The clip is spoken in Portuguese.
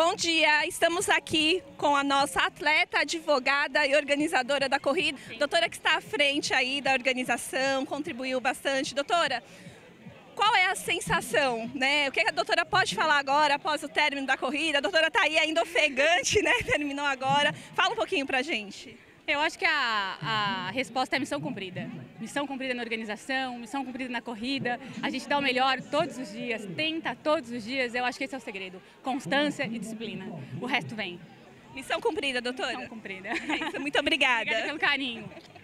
Bom dia, estamos aqui com a nossa atleta, advogada e organizadora da corrida, doutora que está à frente aí da organização, contribuiu bastante. Doutora, qual é a sensação, né? O que a doutora pode falar agora após o término da corrida? A doutora está aí ainda ofegante, né? Terminou agora. Fala um pouquinho pra gente. Eu acho que a resposta é missão cumprida. Missão cumprida na organização, missão cumprida na corrida. A gente dá o melhor todos os dias, tenta todos os dias. Eu acho que esse é o segredo. Constância e disciplina. O resto vem. Missão cumprida, doutora? Missão cumprida. É isso, muito obrigada. Obrigada pelo carinho.